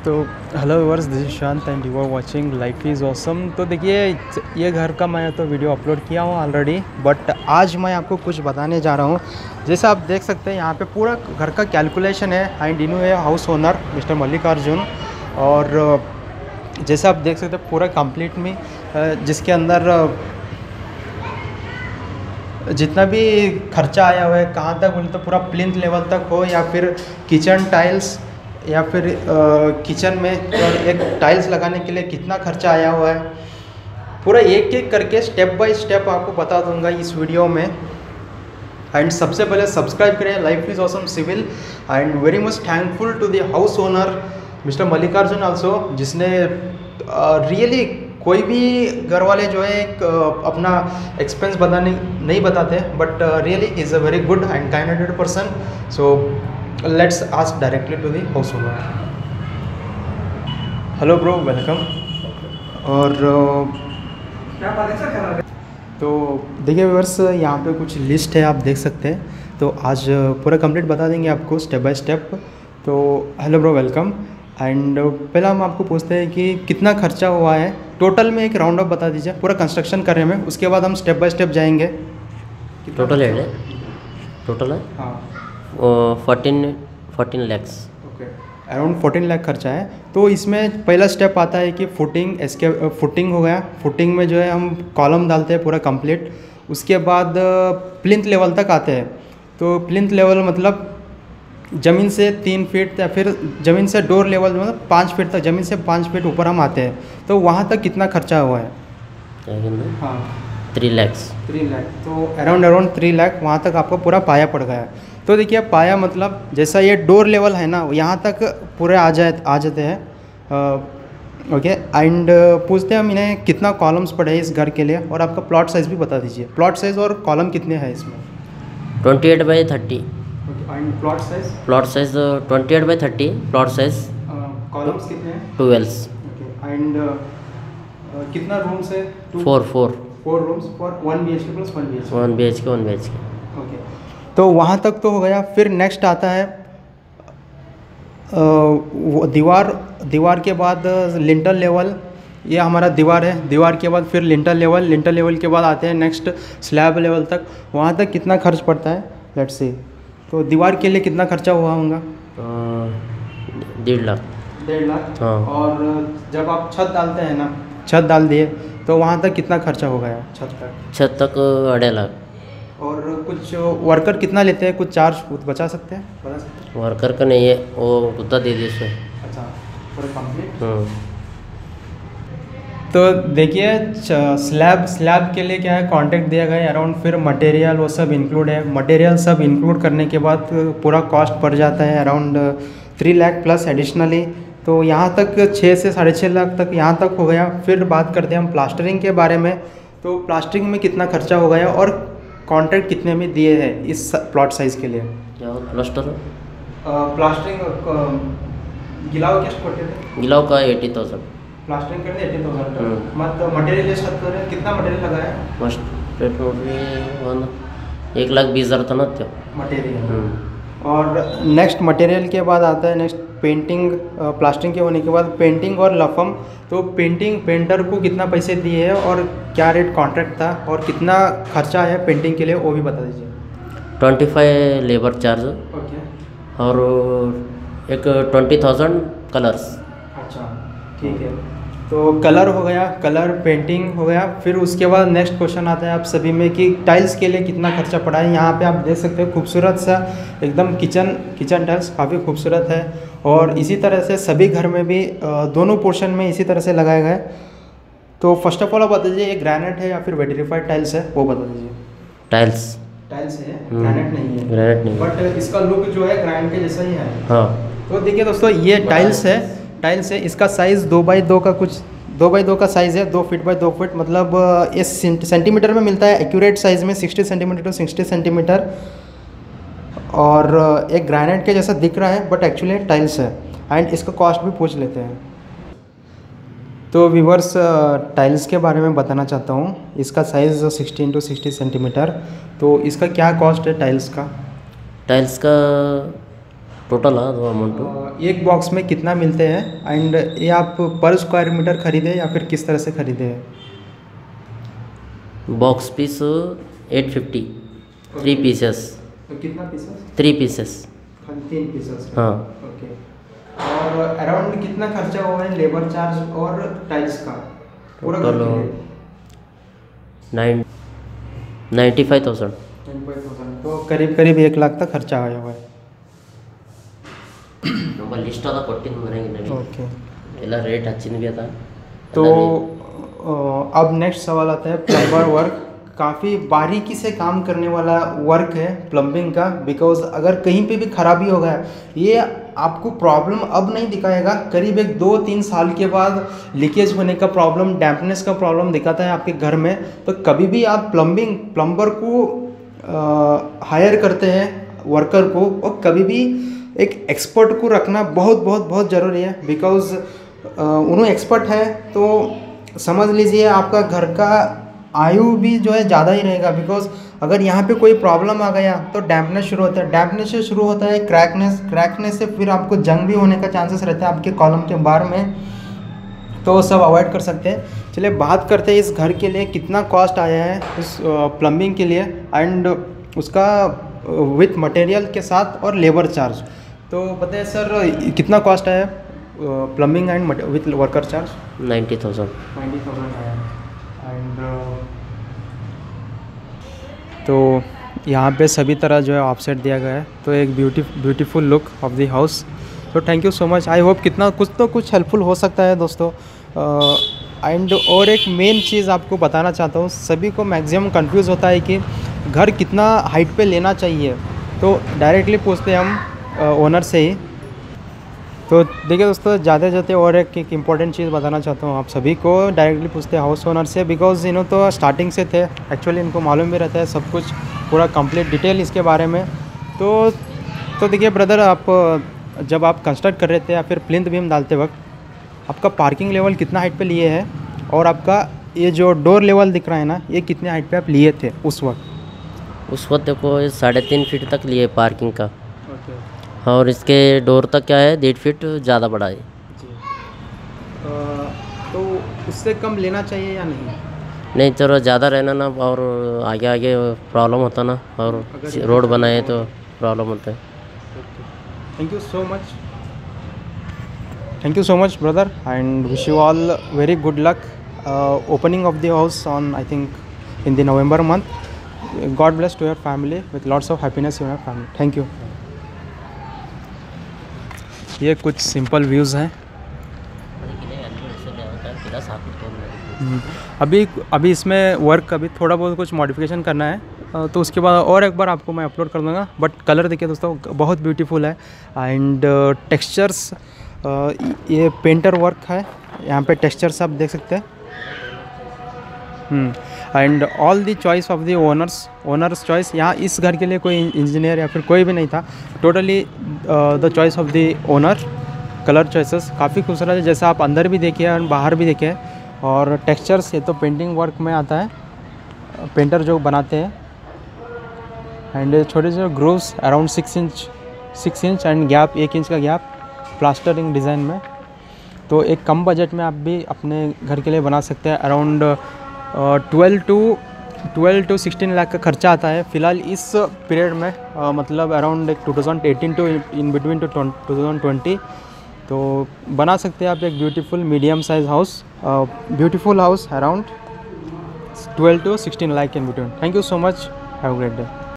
तो hello viewers, this is Shant and you are watching life is awesome. तो देखिए, ये घर का मैं तो वीडियो अपलोड किया हूँ ऑलरेडी, बट आज मैं आपको कुछ बताने जा रहा हूँ। जैसे आप देख सकते हैं यहाँ पे पूरा घर का कैलकुलेशन है एंड इन्हों है हाउस ओनर मिस्टर मल्लिकार्जुन। और जैसे आप देख सकते हैं पूरा कंप्लीट में जिसके अंदर जितना भी खर्चा आया हुआ है, कहाँ तक बोले तो पूरा प्लिंथ लेवल तक हो या फिर किचन टाइल्स या फिर किचन में एक टाइल्स लगाने के लिए कितना खर्चा आया हुआ है, पूरा एक एक करके स्टेप बाय स्टेप आपको बता दूंगा इस वीडियो में। एंड सबसे पहले सब्सक्राइब करें life is awesome civil and very much thankful to the house owner mister Mallikarjun also, जिसने रियली कोई भी घर वाले जो है एक अपना एक्सपेंस बताने नहीं बताते, but really is a very good and kind hearted person. So let's ask directly to the house owner. Hello bro, welcome. और तो देखिए व्यूअर्स, यहाँ पे कुछ लिस्ट है, आप देख सकते हैं। तो आज पूरा कंप्लीट बता देंगे आपको स्टेप बाय स्टेप। तो हेलो ब्रो, वेलकम। एंड पहला हम आपको पूछते हैं कि कितना खर्चा हुआ है टोटल में, एक राउंड ऑफ बता दीजिए पूरा कंस्ट्रक्शन करने में, उसके बाद हम स्टेप बाय स्टेप जाएंगे। टोटल है हाँ 14 लैक्स। ओके, अराउंड 14 लाख खर्चा है। तो इसमें पहला स्टेप आता है कि फुटिंग, इसके फुटिंग हो गया। फुटिंग में जो है हम कॉलम डालते हैं पूरा कंप्लीट। उसके बाद प्लिंथ लेवल तक आते हैं। तो प्लिंथ लेवल मतलब ज़मीन से 3 फीट या फिर ज़मीन से डोर लेवल मतलब 5 फीट तक, ज़मीन से 5 फीट ऊपर हम आते हैं। तो वहाँ तक कितना खर्चा हुआ है? हाँ 3 लैक्स। 3 लाख। तो अराउंड 3 लाख वहाँ तक आपको पूरा पाया पड़ गया है। तो देखिए, पाया मतलब जैसा ये डोर लेवल है ना, यहाँ तक पूरे आ जाते हैं। ओके, एंड पूछते हैं हम इन्हें कितना कॉलम्स पड़े हैं इस घर के लिए, और आपका प्लॉट साइज़ भी बता दीजिए। प्लॉट साइज़ और कॉलम कितने हैं इसमें? 28/30। And plot size? Plot size 28/30। Plot size columns कितने हैं? 12। ओके, एंड कितना रूम्स है? 4 rooms for 1 BHK plus 1 BHK। 1 BHK। Okay, तो वहाँ तक तो हो गया। फिर नेक्स्ट आता है दीवार के बाद लिंटर लेवल। ये हमारा दीवार है। दीवार के बाद फिर लिंटर लेवल के बाद आते हैं नेक्स्ट स्लैब लेवल तक। वहाँ तक कितना खर्च पड़ता है लेट्स सी। तो दीवार के लिए कितना खर्चा हुआ होगा? 1.5 लाख। 1.5 लाख। हाँ। और जब आप छत डालते हैं ना, छत डाल दिए तो वहाँ तक कितना खर्चा हो गया छत तक? छत तक 2.5 लाख। और कुछ वर्कर कितना लेते हैं, कुछ चार्ज बता सकते हैं? वर्कर का नहीं है, वो कुत्ता दे दिए उसमें। अच्छा, पूरा कंप्लीट। हाँ। तो देखिए, स्लैब के लिए क्या है, कॉन्ट्रैक्ट दिया गया है अराउंड। फिर मटेरियल वो सब इंक्लूड है। मटेरियल सब इंक्लूड करने के बाद पूरा कॉस्ट पड़ जाता है अराउंड 3 लाख प्लस एडिशनली। तो यहाँ तक 6 से 6.5 लाख तक यहाँ तक हो गया। फिर बात करते हैं हम प्लास्टरिंग के बारे में। तो प्लास्टरिंग में कितना खर्चा हो गया और कॉन्ट्रैक्ट कितने में दिए हैं इस प्लॉट साइज़ के लिए? क्या प्लास्टर? प्लास्टरिंग गिलाव क्या करते थे? गिलाव का 80,000। प्लास्टरिंग करते 80,000। मतलब मटेरियल कितना मटेरियल लगाया? मस्ट 1,20,000 था ना त्यो मटेरियल। और नेक्स्ट मटेरियल के बाद आता है नेक्स्ट पेंटिंग। प्लास्टरिंग के होने के बाद पेंटिंग और लफम। तो पेंटर को कितना पैसे दिए हैं और क्या रेट कॉन्ट्रैक्ट था और कितना खर्चा है पेंटिंग के लिए, वो भी बता दीजिए। 25 लेबर चार्ज। ओके। और एक 20,000 कलर्स। अच्छा, ठीक है। तो कलर हो गया, कलर पेंटिंग हो गया। फिर उसके बाद नेक्स्ट क्वेश्चन आता है आप सभी में कि टाइल्स के लिए कितना खर्चा पड़ा है। यहाँ पे आप देख सकते हो खूबसूरत सा एकदम किचन टाइल्स काफ़ी खूबसूरत है। और इसी तरह से सभी घर में भी दोनों पोर्शन में इसी तरह से लगाया गया है। तो फर्स्ट ऑफ ऑल आप बता दीजिए, ये ग्रेनाइट है या फिर वेट्रीफाइड टाइल्स है, वो बता दीजिए। टाइल्स है, ग्रेनाइट नहीं है। ग्रेनाइट नहीं, बट इसका लुक जो है ग्रेनाइट के जैसा ही है। हाँ। तो देखिए दोस्तों, ये टाइल्स है। इसका साइज़ 2x2 का, कुछ 2x2 का साइज़ है। 2 फीट बाय 2 फीट मतलब इस सेंटीमीटर में मिलता है। एक्यूरेट साइज़ में 60 सेंटीमीटर टू 60 सेंटीमीटर। और एक ग्रेनाइट के जैसा दिख रहा है बट एक्चुअली टाइल्स है। एंड इसका कॉस्ट भी पूछ लेते हैं। तो व्यूअर्स, टाइल्स के बारे में बताना चाहता हूँ। इसका साइज़ 16 टू 60 सेंटीमीटर। तो इसका क्या कॉस्ट है टाइल्स का? टाइल्स का टोटल है दो अमाउंट। एक बॉक्स में कितना मिलते हैं एंड ये आप पर स्क्वायर मीटर खरीदे या फिर किस तरह से खरीदे हैं? Box piece 850, 3 pieces. तो कितना पीसेस? 3 पीसेस। 3 पीसेस। हाँ। ओके। और अराउंड कितना खर्चा हुआ है लेबर चार्ज और टाइल्स का पूरा टोटल करके? 95,000। तो करीब करीब 1 लाख तक खर्चा आया हुआ है। ನಮ್ಮ ಲಿಸ್ಟ್ ಅದ ಕೊಟ್ಟಿದ್ದು ಮನೆಗೆ ನನಗೆ ओके। ಎಲ್ಲ ರೇಟ್ ಹಚ್ಚಿನ भी था। तो अब नेक्स्ट सवाल आता है प्लम्बर वर्क। काफ़ी बारीकी से काम करने वाला वर्क है प्लम्बिंग का, बिकॉज अगर कहीं पे भी खराबी हो गया ये आपको प्रॉब्लम अब नहीं दिखाएगा, करीब 2-3 साल के बाद लीकेज होने का प्रॉब्लम, डैम्पनेस का प्रॉब्लम दिखाता है आपके घर में। तो कभी भी आप प्लम्बर को हायर करते हैं वर्कर को, और कभी भी एक एक्सपर्ट को रखना बहुत बहुत बहुत ज़रूरी है, बिकॉज उन्होंने एक्सपर्ट है तो समझ लीजिए आपका घर का आयु भी जो है ज़्यादा ही रहेगा। बिकॉज अगर यहाँ पे कोई प्रॉब्लम आ गया तो डैम्पनेस शुरू होता है, डैम्पनेस से शुरू होता है क्रैकनेस से फिर आपको जंग भी होने का चांसेस रहता है आपके कॉलम के बार में, तो सब अवॉइड कर सकते हैं। चलिए बात करते हैं इस घर के लिए कितना कॉस्ट आया है इस प्लम्बिंग के लिए एंड उसका विथ मटेरियल के साथ और लेबर चार्ज। तो बताइए सर कितना कॉस्ट आया plumbing and with worker charge? 90,000। 90,000 आया एंड तो यहाँ पे सभी तरह जो है ऑफसेट दिया गया है, तो एक beautiful look of the house. तो thank you so much. I hope कितना कुछ तो कुछ हेल्पफुल हो सकता है दोस्तों। एंड और एक मेन चीज़ आपको बताना चाहता हूँ, सभी को मैक्सिमम कंफ्यूज होता है कि घर कितना हाइट पे लेना चाहिए, तो डायरेक्टली पूछते हैं हम ओनर से ही। तो देखिए दोस्तों ज़्यादा और एक इम्पॉर्टेंट चीज़ बताना चाहता हूँ आप सभी को, डायरेक्टली पूछते हैं हाउस ओनर से, बिकॉज इन्हों तो स्टार्टिंग से थे, एक्चुअली इनको मालूम भी रहता है सब कुछ पूरा कंप्लीट डिटेल इसके बारे में। तो देखिए ब्रदर, आप जब आप कंस्ट्रक्ट कर रहे थे या फिर प्लिंथ बीम डालते वक्त आपका पार्किंग लेवल कितना हाइट पे लिए है, और आपका ये जो डोर लेवल दिख रहा है ना, ये कितने हाइट पे आप लिए थे उस वक्त? उस वक्त देखो 3.5 फीट तक लिए पार्किंग का। ओके। और इसके डोर तक क्या है 1.5 फीट ज़्यादा बड़ा है। जी। तो उससे कम लेना चाहिए या नहीं? नहीं चलो ज़्यादा रहना ना, और आगे प्रॉब्लम होता ना, और रोड बनाए तो प्रॉब्लम होता है। Thank you so much brother and wish you all very good luck opening of the house on I think in the November month. God bless to your family with lots of happiness in your family. Thank you. ये कुछ simple views हैं। अभी इसमें work अभी थोड़ा बहुत कुछ modification करना है, तो उसके बाद और एक बार आपको मैं अपलोड कर दूँगा। बट कलर देखिए दोस्तों बहुत ब्यूटीफुल है एंड टेक्सचर्स, ये पेंटर वर्क है, यहाँ पे टेक्सचर्स आप देख सकते हैं। And all the choice of the owners choice. यहाँ इस घर के लिए कोई इंजीनियर या फिर कोई भी नहीं था, totally the choice of the owner. Colour choices काफ़ी खूबसूरत है, जैसा आप अंदर भी देखिए और बाहर भी देखिए। और टेक्सचर्स ये तो पेंटिंग वर्क में आता है, पेंटर जो बनाते हैं। एंड छोटे छोटे grooves around 6 inch and gap 1 inch का गैप प्लास्टरिंग डिज़ाइन में। तो एक कम बजट में आप भी अपने घर के लिए बना सकते हैं। अराउंड 12 to 16 लाख का खर्चा आता है फ़िलहाल इस पीरियड में, मतलब around 2018 to in between to 2020। तो बना सकते हैं आप एक beautiful medium size house, beautiful house around 12 to 16 lakh in between. Thank you so much, have a great day.